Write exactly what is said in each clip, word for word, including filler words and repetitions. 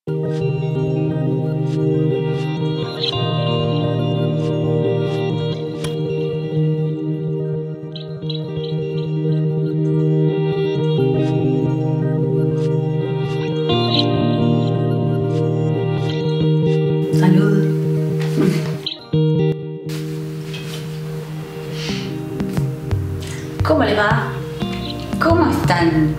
Salud. ¿Cómo les va? ¿Cómo están?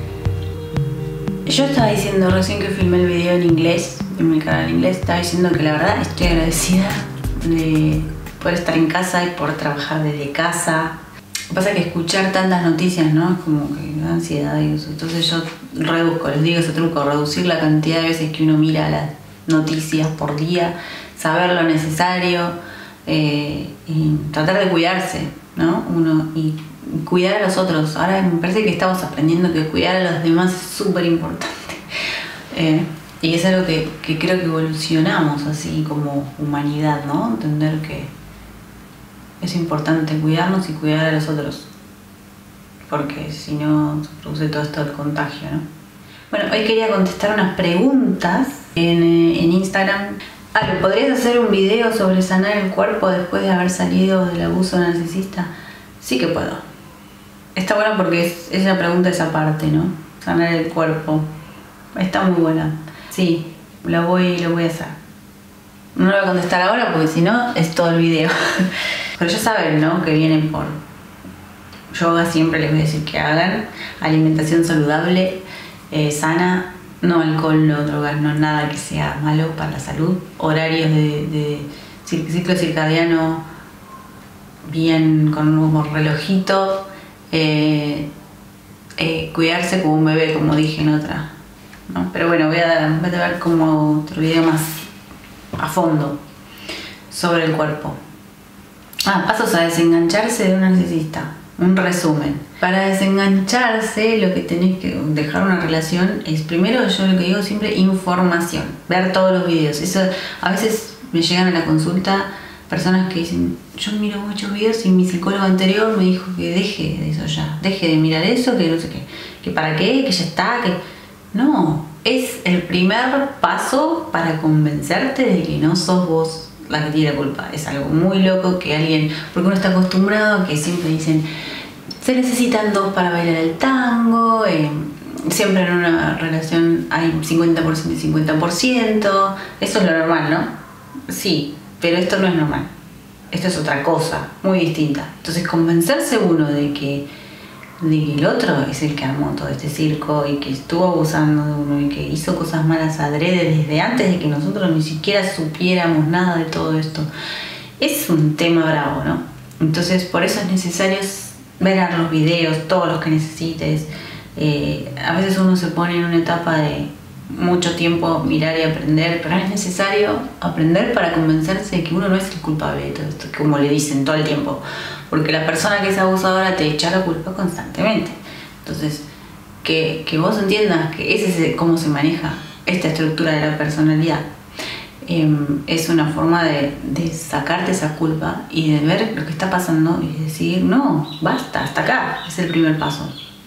Yo estaba diciendo recién que filmé el video en inglés, en mi canal en inglés, estaba diciendo que la verdad estoy agradecida de poder estar en casa y poder trabajar desde casa. Lo que pasa es que escuchar tantas noticias, ¿no? Es como que me da ansiedad y eso. Entonces yo reduzco, les digo ese truco, reducir la cantidad de veces que uno mira las noticias por día, saber lo necesario eh, y tratar de cuidarse, ¿no? Uno y cuidar a los otros. Ahora me parece que estamos aprendiendo que cuidar a los demás es súper importante. Eh, y es algo que, que creo que evolucionamos así como humanidad, ¿no? Entender que es importante cuidarnos y cuidar a los otros. Porque si no se produce todo esto del contagio, ¿no? Bueno, hoy quería contestar unas preguntas en, en Instagram. Ah, ¿podrías hacer un video sobre sanar el cuerpo después de haber salido del abuso narcisista? Sí que puedo. Está bueno porque es, esa pregunta es aparte, ¿no? Sanar el cuerpo. Está muy buena. Sí, lo voy, lo voy a hacer. No lo voy a contestar ahora porque si no es todo el video. Pero ya saben, ¿no? Que vienen por yoga, siempre les voy a decir que hagan. Alimentación saludable, eh, sana, no alcohol, no drogas, no nada que sea malo para la salud. Horarios de, de ciclo circadiano bien con un relojito. Eh, eh, cuidarse como un bebé, como dije en otra, ¿no? Pero bueno, voy a, voy a ver como otro video más a fondo sobre el cuerpo. Ah, pasos a desengancharse de un narcisista. Un resumen. Para desengancharse, lo que tenés que dejar una relación es, primero, yo lo que digo siempre, información. Ver todos los videos. Eso, a veces me llegan a la consulta personas que dicen, yo miro muchos videos y mi psicólogo anterior me dijo que deje de eso ya, deje de mirar eso, que no sé qué, que para qué, que ya está, que... No, es el primer paso para convencerte de que no sos vos la que tiene la culpa. Es algo muy loco que alguien, porque uno está acostumbrado a que siempre dicen, se necesitan dos para bailar el tango, eh, siempre en una relación hay cincuenta por ciento y cincuenta por ciento, eso es lo normal, ¿no? Sí. Pero esto no es normal, esto es otra cosa, muy distinta. Entonces convencerse uno de que, de que el otro es el que armó todo este circo y que estuvo abusando de uno y que hizo cosas malas adrede desde antes de que nosotros ni siquiera supiéramos nada de todo esto, es un tema bravo, ¿no? Entonces por eso es necesario ver los videos, todos los que necesites. Eh, a veces uno se pone en una etapa de mucho tiempo mirar y aprender, pero es necesario aprender para convencerse de que uno no es el culpable de todo esto, como le dicen todo el tiempo, porque la persona que es abusadora te echa la culpa constantemente. Entonces, que, que vos entiendas que ese es cómo se maneja esta estructura de la personalidad, eh, es una forma de, de sacarte esa culpa y de ver lo que está pasando y decir, no, basta, hasta acá, es el primer paso.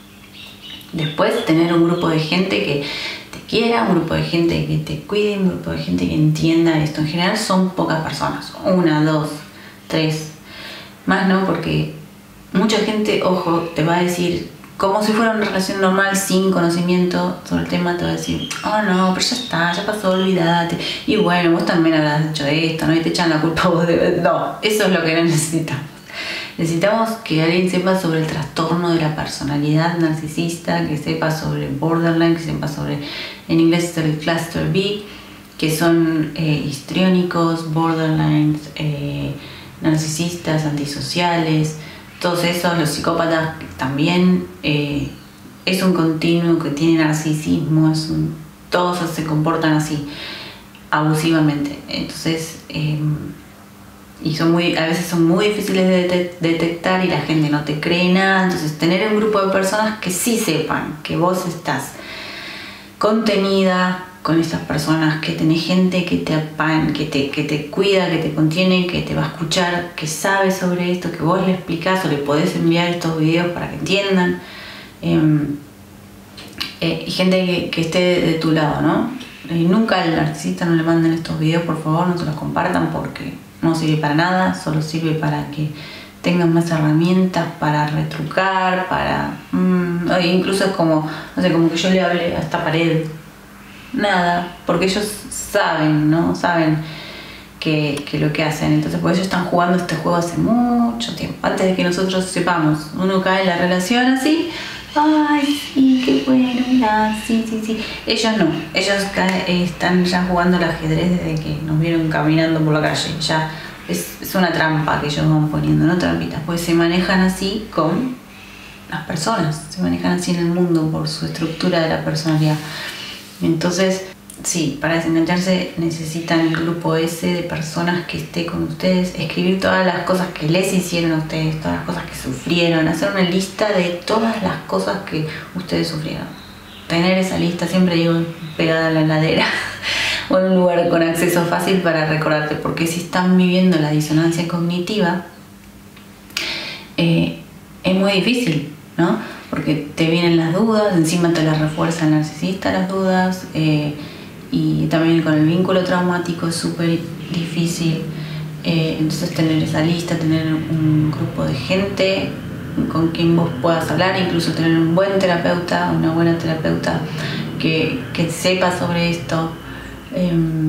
Después tener un grupo de gente que quiera, un grupo de gente que te cuide, un grupo de gente que entienda esto. En general son pocas personas, una, dos, tres, más no, porque mucha gente, ojo, te va a decir, como si fuera una relación normal sin conocimiento sobre el tema, te va a decir, oh no, pero ya está, ya pasó, olvídate, y bueno, vos también habrás hecho esto, ¿no? Y te echan la culpa a vos de... No, eso es lo que no necesitamos. Necesitamos que alguien sepa sobre el trastorno de la personalidad narcisista, que sepa sobre borderline, que sepa sobre, en inglés es el cluster B, que son eh, histriónicos, borderlines, eh, narcisistas, antisociales, todos esos, los psicópatas también. Eh, es un continuo que tiene narcisismo, es un, todos se comportan así, abusivamente. Entonces, eh, y son muy, a veces son muy difíciles de det detectar y la gente no te cree nada. Entonces tener un grupo de personas que sí sepan que vos estás contenida con estas personas, que tenés gente que te apan, que te, que te cuida, que te contiene, que te va a escuchar, que sabe sobre esto, que vos le explicás o le podés enviar estos videos para que entiendan, eh, eh, y gente que, que esté de, de tu lado, ¿no? Eh, nunca al narcisista no le manden estos videos, por favor, no se los compartan porque no sirve para nada, solo sirve para que tengan más herramientas para retrucar, para... Mmm, incluso es como, no sé, como que yo le hable a esta pared. Nada, porque ellos saben, ¿no? Saben que, que lo que hacen. Entonces, pues ellos están jugando este juego hace mucho tiempo. Antes de que nosotros sepamos, uno cae en la relación así. Ay, sí, qué bueno, mira, sí, sí, sí. Ellos no, ellos cae, están ya jugando al ajedrez desde que nos vieron caminando por la calle. Ya es, es una trampa que ellos van poniendo, no trampitas, pues se manejan así con las personas, se manejan así en el mundo por su estructura de la personalidad. Entonces, sí, para desengancharse necesitan el grupo ese de personas que esté con ustedes, escribir todas las cosas que les hicieron a ustedes, todas las cosas que sufrieron, hacer una lista de todas las cosas que ustedes sufrieron. Tener esa lista, siempre digo, pegada a la heladera o en un lugar con acceso fácil para recordarte, porque si están viviendo la disonancia cognitiva, eh, es muy difícil, ¿no? Porque te vienen las dudas, encima te las refuerza el narcisista las dudas, eh, y también con el vínculo traumático es súper difícil. Eh, entonces tener esa lista, tener un grupo de gente con quien vos puedas hablar, incluso tener un buen terapeuta, una buena terapeuta que, que sepa sobre esto, eh,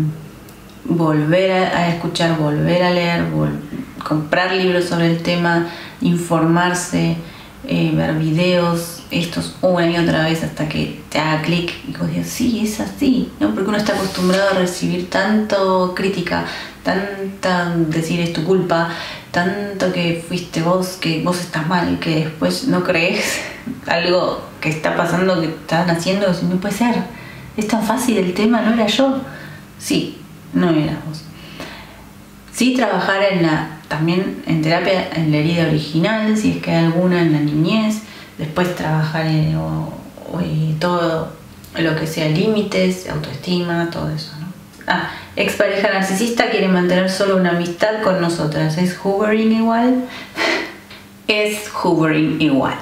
volver a, a escuchar, volver a leer, vol comprar libros sobre el tema, informarse, Eh, ver videos estos una y otra vez hasta que te haga clic y vos digas, sí, es así, ¿no? Porque uno está acostumbrado a recibir tanto crítica, tanta decir es tu culpa, tanto que fuiste vos, que vos estás mal, que después no crees algo que está pasando, que están haciendo, que no puede ser, es tan fácil el tema, no era yo. Sí, no eras vos. Sí, trabajar en la también en terapia en la herida original, si es que hay alguna en la niñez, después trabajar en o, o, todo lo que sea límites, autoestima, todo eso, ¿no? Ah, expareja narcisista quiere mantener solo una amistad con nosotras, ¿es hovering igual? Es hovering igual.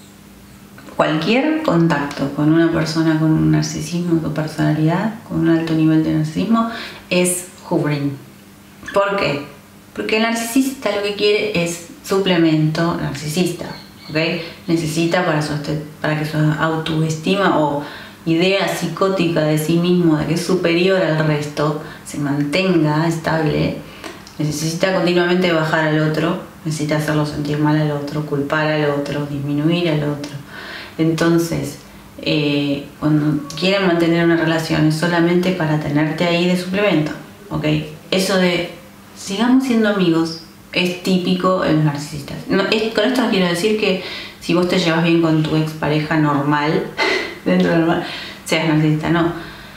Cualquier contacto con una persona con un narcisismo, con personalidad, con un alto nivel de narcisismo, es hovering. ¿Por qué? Porque el narcisista lo que quiere es suplemento narcisista, ¿ok? Necesita para, su, para que su autoestima o idea psicótica de sí mismo, de que es superior al resto, se mantenga estable, necesita continuamente bajar al otro, necesita hacerlo sentir mal al otro, culpar al otro, disminuir al otro. Entonces, eh, cuando quieren mantener una relación es solamente para tenerte ahí de suplemento, ¿ok? Eso de sigamos siendo amigos es típico en los narcisistas. No, es, con esto no quiero decir que si vos te llevas bien con tu expareja normal, dentro de normal, seas narcisista, no.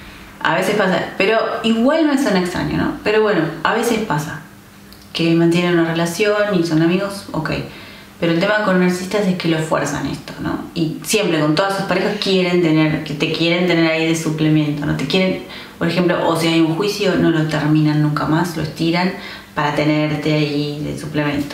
A veces pasa, pero igual no es tan extraño, ¿no? Pero bueno, a veces pasa que mantienen una relación y son amigos, ok. Pero el tema con narcisistas es que lo fuerzan esto, ¿no? Y siempre con todas sus parejas quieren tener, que te quieren tener ahí de suplemento, ¿no? Te quieren, por ejemplo, o si hay un juicio, no lo terminan nunca más, lo estiran para tenerte ahí de suplemento.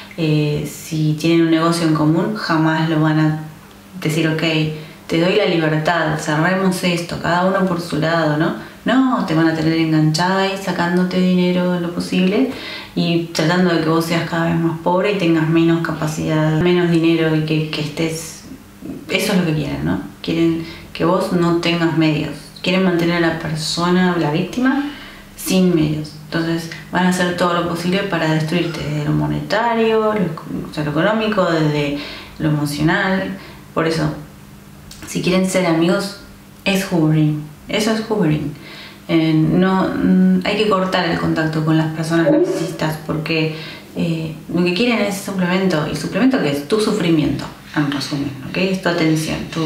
Eh, si tienen un negocio en común, jamás lo van a decir, ok, te doy la libertad, cerremos esto, cada uno por su lado, ¿no? No, te van a tener enganchada y sacándote dinero en lo posible y tratando de que vos seas cada vez más pobre y tengas menos capacidad, menos dinero y que, que estés... Eso es lo que quieren, ¿no? Quieren que vos no tengas medios. Quieren mantener a la persona, la víctima, sin medios. Entonces van a hacer todo lo posible para destruirte, desde lo monetario, lo, o sea, lo económico, desde lo emocional. Por eso, si quieren ser amigos, es hovering. Eso es hovering. Eh, no, hay que cortar el contacto con las personas narcisistas porque eh, lo que quieren es suplemento. ¿Y suplemento qué es? Tu sufrimiento, en resumen, ¿ok? Es tu atención, tu,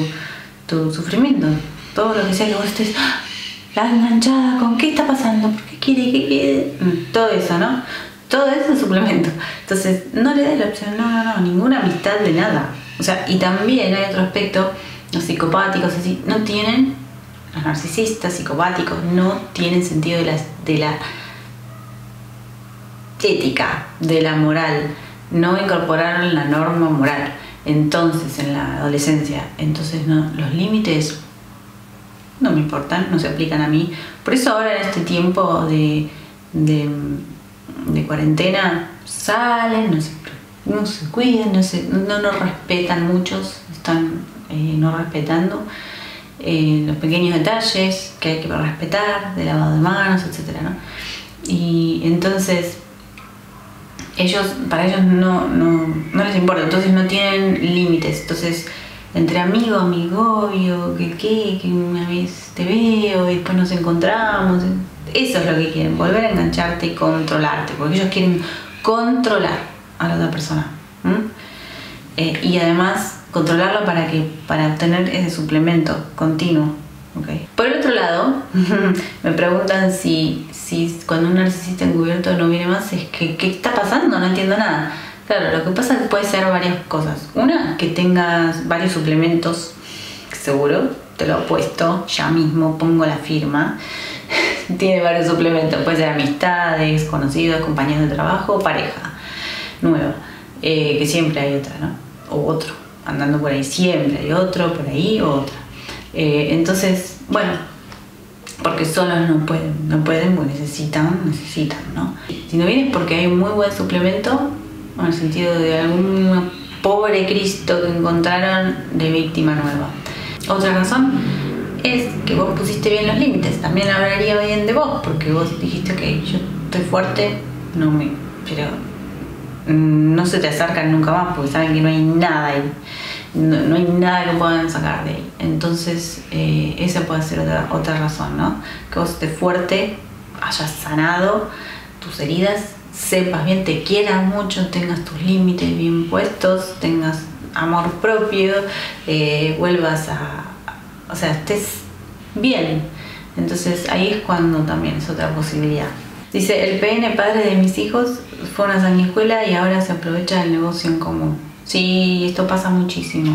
tu sufrimiento. Todo lo que sea que vos estés, ¡ah! La enganchada, ¿con qué está pasando? ¿Por qué quiere? ¿Qué quiere? Todo eso, ¿no? Todo eso es suplemento. Entonces, no le des la opción, no, no, no, ninguna amistad de nada. O sea, y también hay otro aspecto, los psicopáticos, así, no tienen, los narcisistas, psicopáticos, no tienen sentido de la, de la ética, de la moral. No incorporaron la norma moral. Entonces, en la adolescencia, entonces, no, los límites no me importan, no se aplican a mí. Por eso ahora en este tiempo de, de, de cuarentena salen, no se, no se cuidan, no, se, no nos respetan muchos, están eh, no respetando eh, los pequeños detalles que hay que respetar, de lavado de manos, etcétera, ¿no? Y entonces ellos, para ellos no, no, no les importa, entonces no tienen límites. Entonces entre amigo, amigovio, que qué, que una vez te veo y después nos encontramos, eso es lo que quieren, volver a engancharte y controlarte, porque ellos quieren controlar a la otra persona, eh, y además controlarlo para que para obtener ese suplemento continuo. Okay. Por el otro lado, me preguntan si, si cuando un narcisista encubierto no viene más, es que ¿qué está pasando? No entiendo nada. Claro, lo que pasa es que puede ser varias cosas. Una, que tengas varios suplementos, seguro, te lo he puesto, ya mismo pongo la firma. Tiene varios suplementos, puede ser amistades, conocidos, compañeros de trabajo, pareja nueva, eh, que siempre hay otra, ¿no? O otro, andando por ahí, siempre hay otro por ahí o otra. Eh, entonces, bueno, porque solos no pueden, no pueden, pues necesitan, necesitan, ¿no? Si no vienes porque hay un muy buen suplemento, en el sentido de algún pobre Cristo que encontraron de víctima nueva. Otra razón es que vos pusiste bien los límites, también hablaría bien de vos, porque vos dijiste que yo estoy fuerte, no me, pero no se te acercan nunca más porque saben que no hay nada ahí. No, no hay nada que puedan sacar de ahí. Entonces eh, esa puede ser otra, otra razón, ¿no? Que vos estés fuerte, hayas sanado tus heridas, sepas bien, te quieras mucho, tengas tus límites bien puestos, tengas amor propio, eh, vuelvas a, a, o sea, estés bien. Entonces ahí es cuando también es otra posibilidad. Dice, el P N padre de mis hijos fue una sanguijuela y ahora se aprovecha del negocio en común. Sí, esto pasa muchísimo.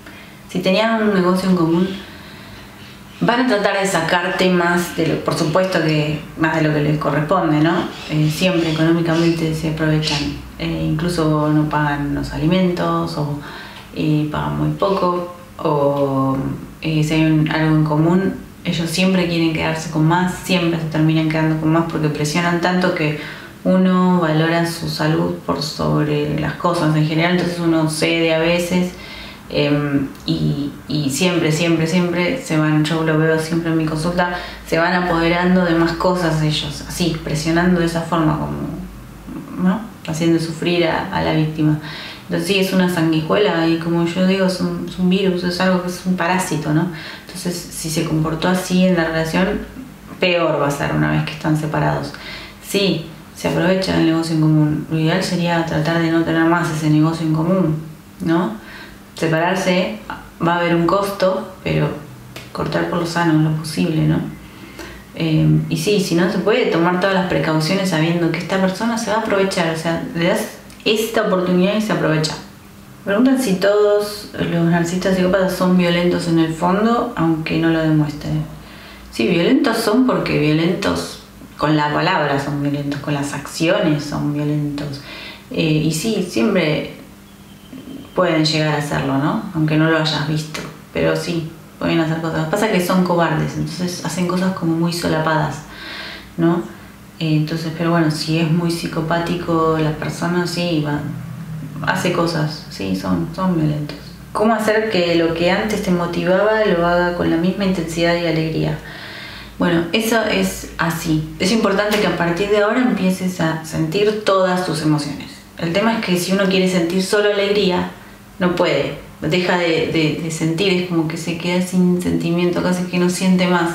Si tenían un negocio en común, van a tratar de sacarte más, de lo, por supuesto que más de lo que les corresponde, ¿no? Eh, siempre económicamente se aprovechan. Eh, incluso no pagan los alimentos o eh, pagan muy poco. O eh, si hay un, algo en común, ellos siempre quieren quedarse con más, siempre se terminan quedando con más porque presionan tanto que uno valora su salud por sobre las cosas en general, entonces uno cede a veces eh, y, y siempre, siempre, siempre se van, yo lo veo siempre en mi consulta, se van apoderando de más cosas ellos, así, presionando de esa forma, como, ¿no? Haciendo sufrir a, a la víctima. Entonces sí, es una sanguijuela y como yo digo, es un, es un virus, es algo que es un parásito, ¿no? Entonces si se comportó así en la relación, peor va a ser una vez que están separados. Sí, se aprovecha del negocio en común. Lo ideal sería tratar de no tener más ese negocio en común, ¿no? Separarse va a haber un costo, pero cortar por lo sano es lo posible, ¿no? Eh, y sí, si no se puede tomar todas las precauciones sabiendo que esta persona se va a aprovechar, o sea, le das esta oportunidad y se aprovecha. Preguntan si todos los narcisistas psicópatas son violentos en el fondo, aunque no lo demuestren. Sí, violentos son porque violentos con la palabra son violentos, con las acciones son violentos. Eh, y sí, siempre pueden llegar a hacerlo, ¿no? Aunque no lo hayas visto, pero sí, pueden hacer cosas. Pasa que son cobardes, entonces hacen cosas como muy solapadas, ¿no? Eh, entonces, pero bueno, si es muy psicopático la persona, sí, va, hace cosas, sí, son, son violentos. ¿Cómo hacer que lo que antes te motivaba lo haga con la misma intensidad y alegría? Bueno, eso es así. Es importante que a partir de ahora empieces a sentir todas tus emociones. El tema es que si uno quiere sentir solo alegría, no puede. Deja de, de, de sentir, es como que se queda sin sentimiento, casi que no siente más.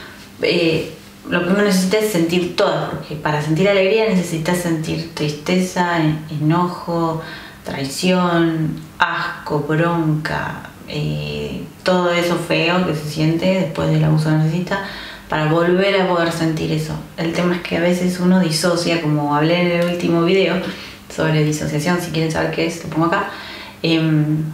Eh, lo que uno necesita es sentir todas, porque para sentir alegría necesitas sentir tristeza, enojo, traición, asco, bronca, eh, todo eso feo que se siente después del abuso narcisista, para volver a poder sentir eso. El tema es que a veces uno disocia, como hablé en el último video sobre disociación, si quieren saber qué es, lo pongo acá. Eh,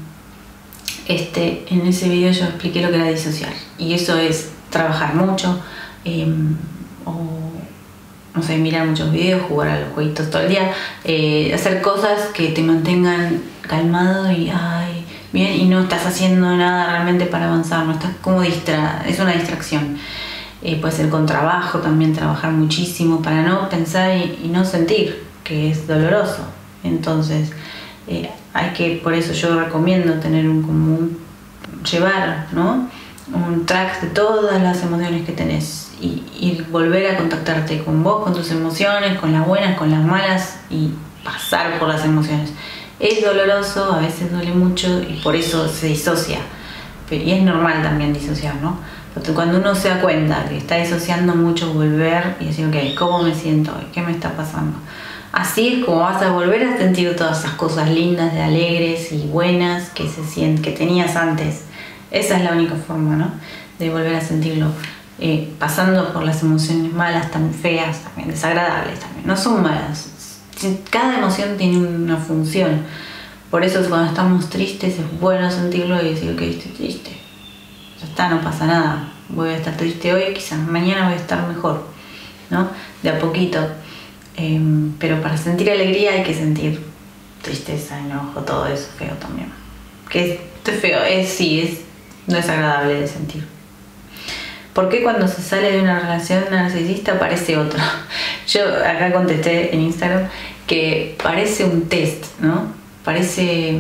este, en ese video yo expliqué lo que era disociar, y eso es trabajar mucho, eh, o no sé, mirar muchos videos, jugar a los jueguitos todo el día, eh, hacer cosas que te mantengan calmado y ay, bien, y no estás haciendo nada realmente para avanzar, no estás como distra, es una distracción. Eh, puede ser con trabajo también, trabajar muchísimo para no pensar y, y no sentir, que es doloroso. Entonces eh, hay que, por eso yo recomiendo tener un, como un, llevar, ¿no?, un track de todas las emociones que tenés y, y volver a contactarte con vos, con tus emociones, con las buenas, con las malas, y pasar por las emociones. Es doloroso, a veces duele mucho y por eso se disocia, y es normal también disociar, ¿no? Porque cuando uno se da cuenta que está disociando mucho, volver y decir, ok, ¿cómo me siento hoy? ¿Qué me está pasando? Así es como vas a volver a sentir todas esas cosas lindas, de alegres y buenas que se sienten, que tenías antes. Esa es la única forma, ¿no?, de volver a sentirlo, eh, pasando por las emociones malas, tan feas, también desagradables también. No son malas. Cada emoción tiene una función. Por eso cuando estamos tristes es bueno sentirlo y decir, ok, estoy triste. Ya está, no pasa nada. Voy a estar triste hoy, quizás mañana voy a estar mejor, ¿no? De a poquito. Eh, pero para sentir alegría hay que sentir tristeza, enojo, todo eso feo también. Que es feo, es sí, es, no es agradable de sentir. ¿Por qué cuando se sale de una relación narcisista aparece otro? Yo acá contesté en Instagram que parece un test, ¿no? Parece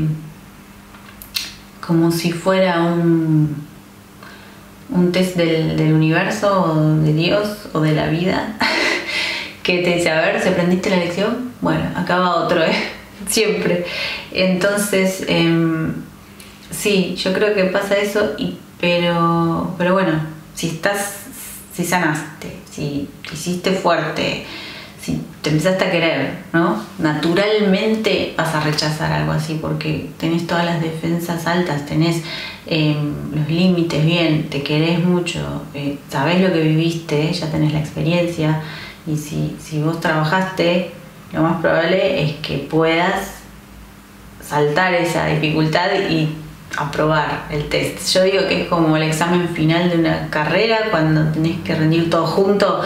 como si fuera un, un test del, del universo, o de Dios, o de la vida, que te dice, a ver, ¿se aprendiste la lección? Bueno, acá va otro, ¿eh? Siempre. Entonces, eh, sí, yo creo que pasa eso, y, pero, pero bueno, si estás, si sanaste, si hiciste fuerte, si te empezaste a querer, ¿no?, naturalmente vas a rechazar algo así, porque tenés todas las defensas altas, tenés eh, los límites bien, te querés mucho, eh, sabés lo que viviste, ya tenés la experiencia, y si, si vos trabajaste, lo más probable es que puedas saltar esa dificultad y aprobar el test. Yo digo que es como el examen final de una carrera, cuando tenés que rendir todo junto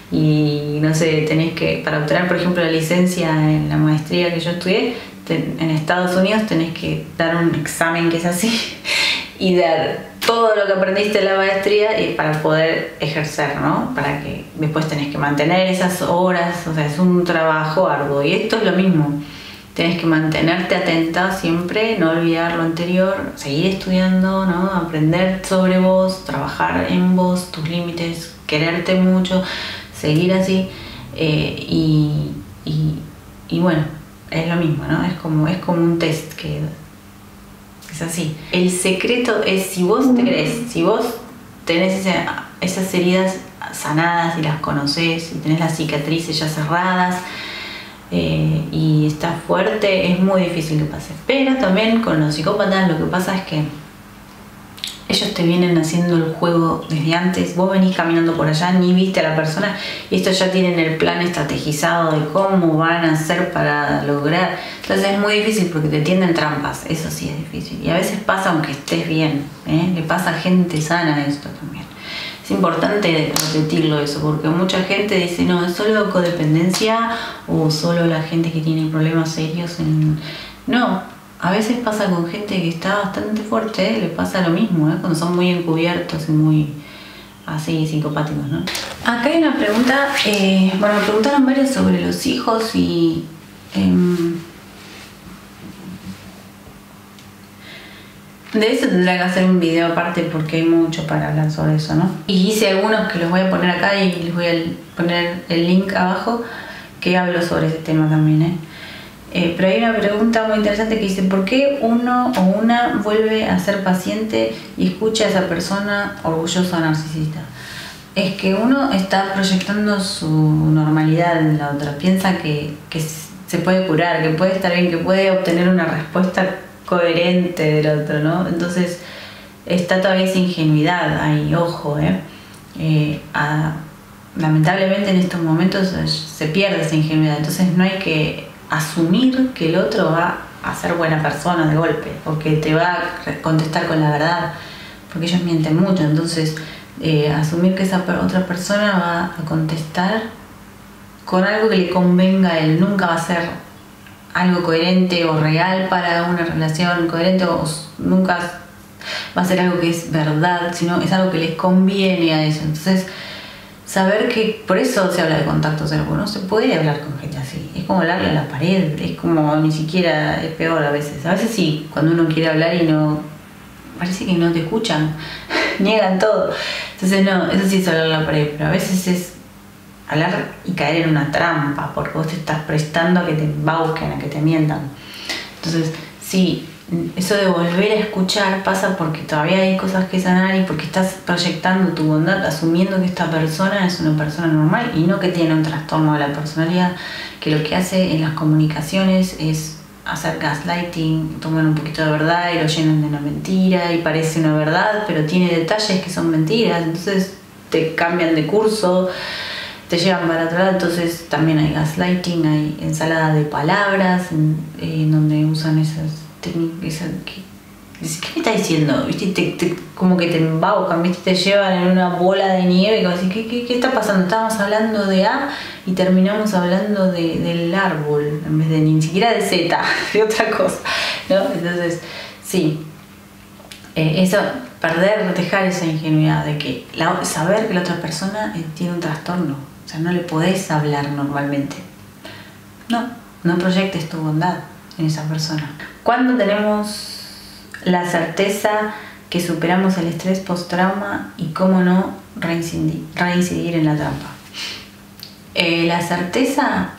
y no sé, tenés que, para obtener por ejemplo la licencia en la maestría que yo estudié ten, en Estados Unidos, tenés que dar un examen que es así y dar todo lo que aprendiste en la maestría y para poder ejercer, ¿no? Para que después tenés que mantener esas horas, o sea, es un trabajo arduo, y esto es lo mismo. Tenés que mantenerte atenta siempre, no olvidar lo anterior, seguir estudiando, ¿no?, aprender sobre vos, trabajar en vos, tus límites, quererte mucho, seguir así, eh, y, y, y bueno, es lo mismo, ¿no? Es como, es como un test que es así. El secreto es, si vos te querés, si vos tenés esa, esas heridas sanadas y las conocés, y tenés las cicatrices ya cerradas, Eh, y estás fuerte, es muy difícil que pase. Pero también con los psicópatas lo que pasa es que ellos te vienen haciendo el juego desde antes. Vos venís caminando por allá, ni viste a la persona, y estos ya tienen el plan estrategizado de cómo van a hacer para lograr. Entonces es muy difícil porque te tienden trampas, eso sí es difícil. Y a veces pasa aunque estés bien, ¿eh? Le pasa a gente sana esto también. Es importante repetirlo eso, porque mucha gente dice, no, es solo codependencia o solo la gente que tiene problemas serios. En... No, a veces pasa con gente que está bastante fuerte, ¿eh? Le pasa lo mismo, ¿eh? Cuando son muy encubiertos y muy así psicopáticos, ¿no? Acá hay una pregunta, eh, bueno, me preguntaron varios sobre los hijos y... Eh, de eso tendré que hacer un video aparte porque hay mucho para hablar sobre eso, ¿no? Y hice algunos que los voy a poner acá y les voy a poner el link abajo, que hablo sobre ese tema también, ¿eh? Eh, pero hay una pregunta muy interesante que dice, ¿por qué uno o una vuelve a ser paciente y escucha a esa persona orgullosa o narcisista? Es que uno está proyectando su normalidad en la otra, piensa que, que se puede curar, que puede estar bien, que puede obtener una respuesta coherente del otro, ¿no? Entonces está todavía esa ingenuidad ahí, ojo, ¿eh? eh a, lamentablemente en estos momentos se pierde esa ingenuidad, entonces no hay que asumir que el otro va a ser buena persona de golpe, o que te va a contestar con la verdad, porque ellos mienten mucho. Entonces eh, asumir que esa otra persona va a contestar con algo que le convenga a él, nunca va a ser algo coherente o real para una relación coherente, o nunca va a ser algo que es verdad, sino es algo que les conviene a eso. Entonces, saber que por eso se habla de contacto cero, porque no se puede hablar con gente así. Es como hablarle a la pared, es como ni siquiera, es peor a veces. A veces sí, cuando uno quiere hablar y no, parece que no te escuchan, niegan todo. Entonces no, eso sí es hablar a la pared, pero a veces es hablar y caer en una trampa, porque vos te estás prestando a que te embauquen, a que te mientan. Entonces, sí, eso de volver a escuchar pasa porque todavía hay cosas que sanar y porque estás proyectando tu bondad, asumiendo que esta persona es una persona normal y no que tiene un trastorno de la personalidad, que lo que hace en las comunicaciones es hacer gaslighting, toman un poquito de verdad y lo llenan de una mentira y parece una verdad, pero tiene detalles que son mentiras, entonces te cambian de curso, te llevan para otro lado. Entonces también hay gaslighting, hay ensalada de palabras en, eh, en donde usan esas técnicas. ¿Qué, ¿Qué me está diciendo? ¿Viste? Te, te, como que te embaucan, ¿viste? Te llevan en una bola de nieve y como así, ¿qué, qué, ¿qué está pasando? Estábamos hablando de A y terminamos hablando de, del árbol en vez de ni siquiera de Z, de otra cosa, ¿no? Entonces, sí, eh, eso, perder, dejar esa ingenuidad de que la, saber que la otra persona eh, tiene un trastorno. O sea, no le podés hablar normalmente. No, no proyectes tu bondad en esa persona. Cuando tenemos la certeza que superamos el estrés post-trauma y cómo no reincidir, reincidir en la trampa. Eh, la certeza,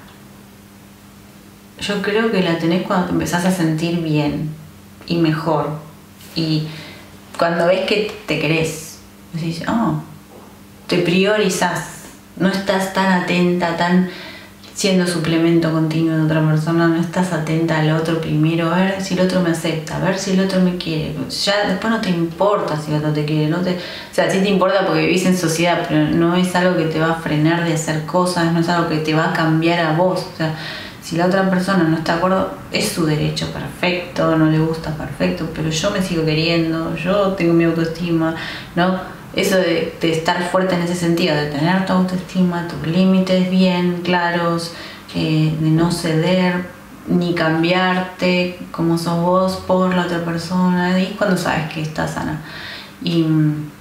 yo creo que la tenés cuando te empezás a sentir bien y mejor. Y cuando ves que te querés, decís, oh, te priorizás. No estás tan atenta, tan siendo suplemento continuo de otra persona, no estás atenta al otro primero, a ver si el otro me acepta, a ver si el otro me quiere. Ya después no te importa si el otro te quiere, no te, o sea, sí te importa porque vivís en sociedad, pero no es algo que te va a frenar de hacer cosas, no es algo que te va a cambiar a vos. O sea, si la otra persona no está de acuerdo, es su derecho, perfecto, no le gusta, perfecto, pero yo me sigo queriendo, yo tengo mi autoestima, ¿no? Eso de, de estar fuerte en ese sentido, de tener tu autoestima, tus límites bien claros, eh, de no ceder ni cambiarte como sos vos por la otra persona, y cuando sabes que estás sana. Y mm,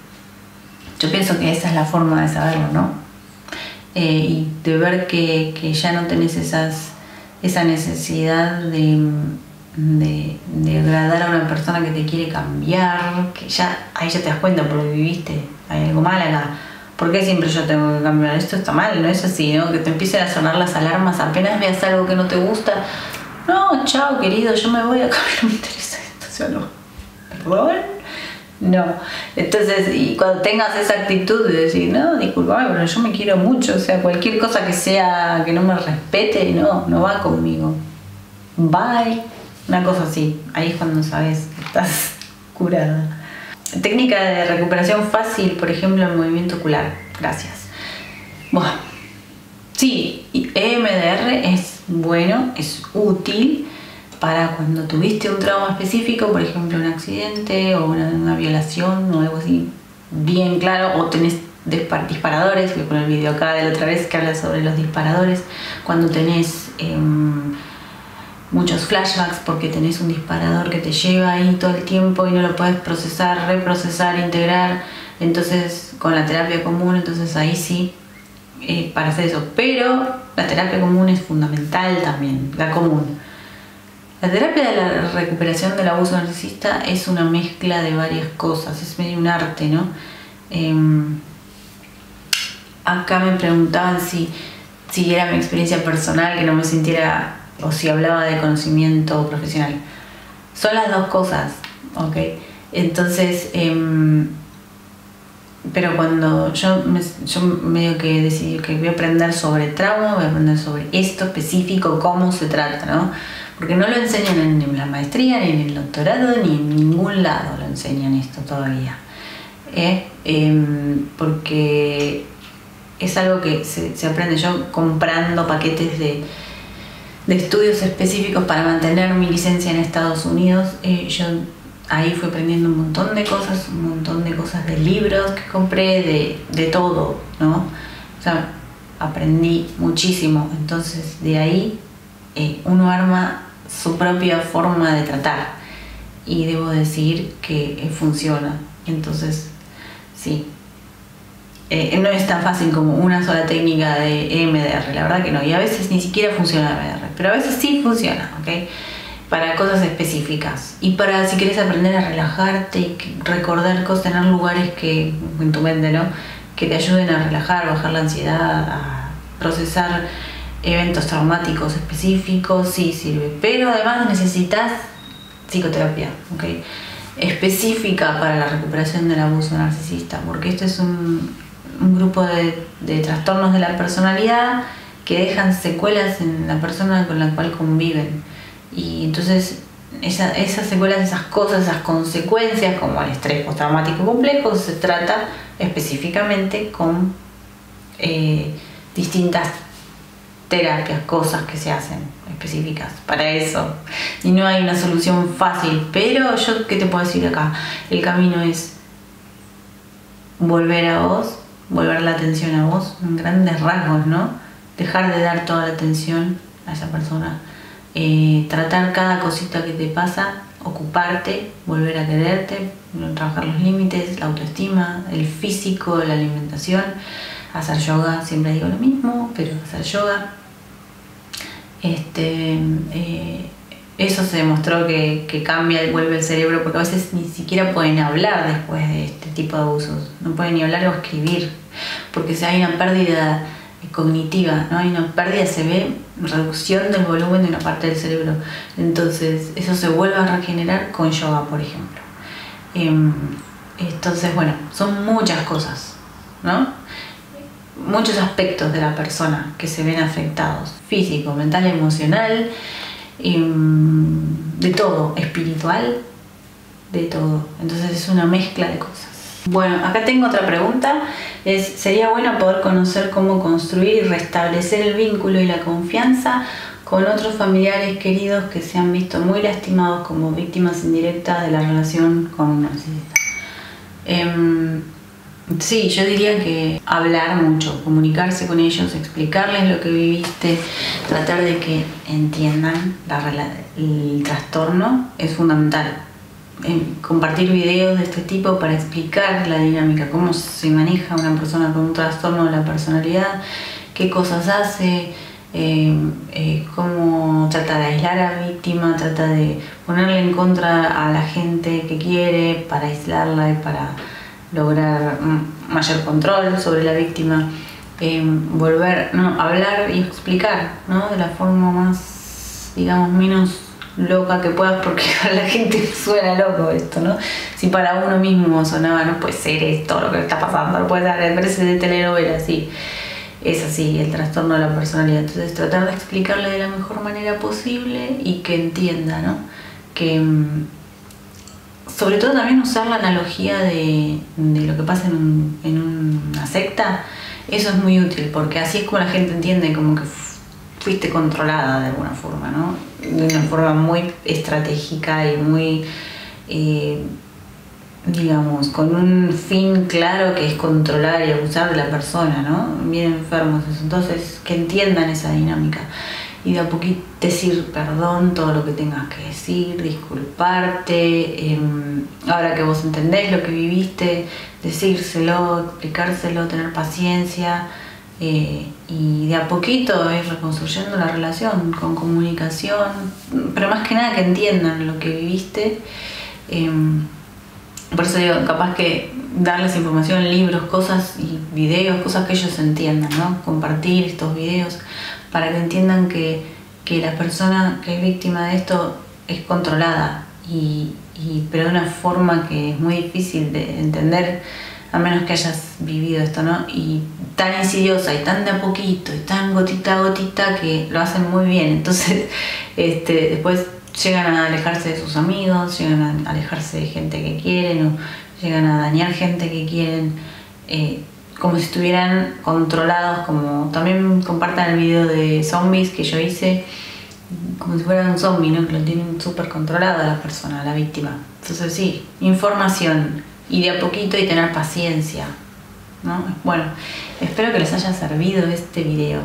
yo pienso que esa es la forma de saberlo, ¿no? Eh, y de ver que, que ya no tenés esas, esa necesidad de... De, de agradar a una persona que te quiere cambiar, que ya ahí ya te das cuenta porque viviste, hay algo mal acá. ¿Por qué siempre yo tengo que cambiar? Esto está mal, no es así, ¿no? Que te empiecen a sonar las alarmas apenas veas algo que no te gusta. No, chao querido, yo me voy, acá no me interesa esto, ¿sí o no? ¿Perdón? No. Entonces, y cuando tengas esa actitud de decir, no, disculpame, pero yo me quiero mucho, o sea, cualquier cosa que sea que no me respete, no, no va conmigo. Bye. Una cosa así, ahí es cuando sabes que estás curada. Técnica de recuperación fácil, por ejemplo, el movimiento ocular. Gracias. Bueno, sí, E M D R es bueno, es útil para cuando tuviste un trauma específico, por ejemplo, un accidente o una, una violación o algo así, bien claro, o tenés disparadores, voy a poner el video acá de la otra vez que habla sobre los disparadores, cuando tenés... Eh, muchos flashbacks porque tenés un disparador que te lleva ahí todo el tiempo y no lo puedes procesar, reprocesar, integrar, entonces con la terapia común, entonces ahí sí, eh, para hacer eso. Pero la terapia común es fundamental también, la común. La terapia de la recuperación del abuso narcisista es una mezcla de varias cosas, es medio un arte, ¿no? Eh, acá me preguntaban si, si era mi experiencia personal, que no me sintiera... o si hablaba de conocimiento profesional. Son las dos cosas, ¿ok? Entonces, eh, pero cuando yo, me, yo medio que decidí que voy a aprender sobre trauma, voy a aprender sobre esto específico, cómo se trata, ¿no? Porque no lo enseñan en la maestría, ni en el doctorado, ni en ningún lado lo enseñan esto todavía. ¿Eh? Eh, porque es algo que se, se aprende yo comprando paquetes de de estudios específicos para mantener mi licencia en Estados Unidos. Eh, yo ahí fui aprendiendo un montón de cosas, un montón de cosas de libros que compré, de, de todo, ¿no? O sea, aprendí muchísimo. Entonces, de ahí eh, uno arma su propia forma de tratar y debo decir que eh, funciona. Entonces, sí, eh, no es tan fácil como una sola técnica de E M D R, la verdad que no, y a veces ni siquiera funciona E M D R, pero a veces sí funciona, ¿ok? Para cosas específicas y para si quieres aprender a relajarte y recordar cosas, tener lugares que en tu mente, ¿no?, que te ayuden a relajar, bajar la ansiedad, a procesar eventos traumáticos específicos, sí sirve, pero además necesitas psicoterapia, ¿ok?, específica para la recuperación del abuso narcisista, porque esto es un, un grupo de, de trastornos de la personalidad que dejan secuelas en la persona con la cual conviven. Y entonces esa, esas secuelas, esas cosas, esas consecuencias como el estrés postraumático complejo se trata específicamente con eh, distintas terapias, cosas que se hacen específicas para eso, y no hay una solución fácil, pero yo, ¿qué te puedo decir acá? El camino es volver a vos, volver la atención a vos, en grandes rasgos, ¿no? Dejar de dar toda la atención a esa persona, eh, tratar cada cosita que te pasa, ocuparte, volver a quererte, trabajar los límites, la autoestima, el físico, la alimentación, hacer yoga, siempre digo lo mismo, pero hacer yoga. Este, eh, eso se demostró que, que cambia y vuelve el cerebro, porque a veces ni siquiera pueden hablar después de este tipo de abusos, no pueden ni hablar o escribir, porque si hay una pérdida cognitiva, ¿no? Hay una pérdida, se ve reducción del volumen de una parte del cerebro, entonces eso se vuelve a regenerar con yoga, por ejemplo. Eh, entonces, bueno, son muchas cosas, ¿no? Muchos aspectos de la persona que se ven afectados, físico, mental, emocional, de todo, espiritual, de todo. Entonces es una mezcla de cosas. Bueno, acá tengo otra pregunta. Es, ¿sería bueno poder conocer cómo construir y restablecer el vínculo y la confianza con otros familiares queridos que se han visto muy lastimados como víctimas indirectas de la relación con un narcisista? Eh, Sí, yo diría que hablar mucho, comunicarse con ellos, explicarles lo que viviste, tratar de que entiendan la, el trastorno es fundamental. Eh, compartir videos de este tipo para explicar la dinámica, cómo se maneja una persona con un trastorno de la personalidad, qué cosas hace, eh, eh, cómo trata de aislar a la víctima, trata de ponerle en contra a la gente que quiere para aislarla y para lograr mayor control sobre la víctima, eh, volver, no, hablar y explicar, ¿no?, de la forma más, digamos, menos loca que puedas, porque a la gente suena loco esto, ¿no? Si para uno mismo sonaba, no puede ser esto lo que está pasando, no puede ser, parece de telenovela, sí, es así, el trastorno de la personalidad. Entonces tratar de explicarle de la mejor manera posible y que entienda, ¿no?, que sobre todo también usar la analogía de, de lo que pasa en, un, en una secta. Eso es muy útil, porque así es como la gente entiende como que fuiste controlada de alguna forma, ¿no? De una forma muy estratégica y muy, eh, digamos, con un fin claro que es controlar y abusar de la persona, ¿no? Bien enfermos. Entonces, que entiendan esa dinámica. Y de a poquito decir perdón, todo lo que tengas que decir, disculparte, eh, ahora que vos entendés lo que viviste, decírselo, explicárselo, tener paciencia, eh, y de a poquito ir reconstruyendo la relación con comunicación, pero más que nada que entiendan lo que viviste. Eh, por eso digo, capaz que darles información, libros, cosas y videos, cosas que ellos entiendan, ¿no? Compartir estos videos para que entiendan que, que la persona que es víctima de esto es controlada, y, y, pero de una forma que es muy difícil de entender a menos que hayas vivido esto, ¿no? Y tan insidiosa y tan de a poquito y tan gotita a gotita que lo hacen muy bien. Entonces este, después llegan a alejarse de sus amigos, llegan a alejarse de gente que quieren, o llegan a dañar gente que quieren, eh, como si estuvieran controlados, como también compartan el video de zombies que yo hice, como si fuera un zombie, ¿no? Que lo tienen súper controlado a la persona, a la víctima. Entonces sí, información y de a poquito, y tener paciencia, ¿no? Bueno, espero que les haya servido este video.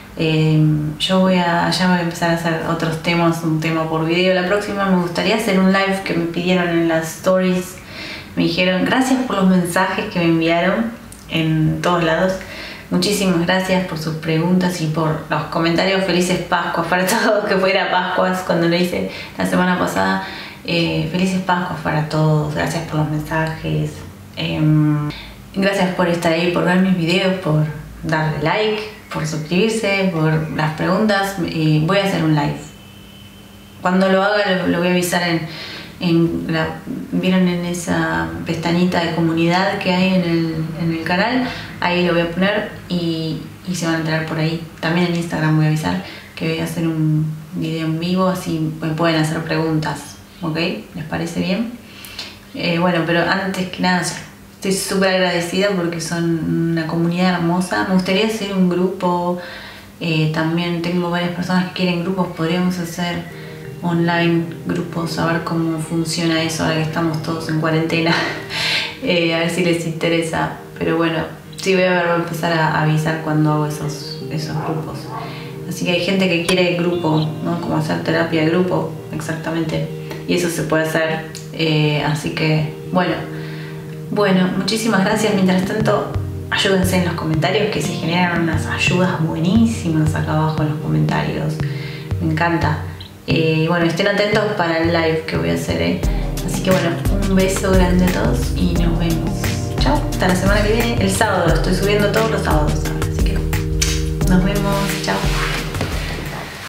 Eh, yo voy a, ya voy a empezar a hacer otros temas, un tema por video. La próxima me gustaría hacer un live que me pidieron en las stories. Me dijeron gracias por los mensajes que me enviaron en todos lados. Muchísimas gracias por sus preguntas y por los comentarios. Felices Pascuas para todos, que fuera Pascuas cuando lo hice la semana pasada. Eh, felices Pascuas para todos. Gracias por los mensajes. Eh, gracias por estar ahí, por ver mis videos, por darle like, por suscribirse, por las preguntas. Eh, voy a hacer un live. Cuando lo haga lo, lo voy a avisar en, en la, vieron en esa pestañita de comunidad que hay en el, en el canal. Ahí lo voy a poner y, y se van a enterar por ahí. También en Instagram voy a avisar que voy a hacer un video en vivo, así me pueden hacer preguntas. ¿Ok? ¿Les parece bien? Eh, bueno, pero antes que nada, estoy súper agradecida porque son una comunidad hermosa. Me gustaría hacer un grupo. Eh, también tengo varias personas que quieren grupos. Podríamos hacer online grupos, a ver cómo funciona eso ahora que estamos todos en cuarentena. eh, a ver si les interesa. Pero bueno, sí voy a, ver, voy a empezar a avisar cuando hago esos, esos grupos. Así que hay gente que quiere grupo, ¿no? Como hacer terapia de grupo, exactamente. Y eso se puede hacer. Eh, así que, bueno. Bueno, muchísimas gracias. Mientras tanto, ayúdense en los comentarios, que se generan unas ayudas buenísimas acá abajo en los comentarios. Me encanta. Y eh, bueno, estén atentos para el live que voy a hacer, ¿eh? Así que bueno, un beso grande a todos y nos vemos. Chao, hasta la semana que viene, el sábado. Estoy subiendo todos los sábados ahora, así que nos vemos. Chao.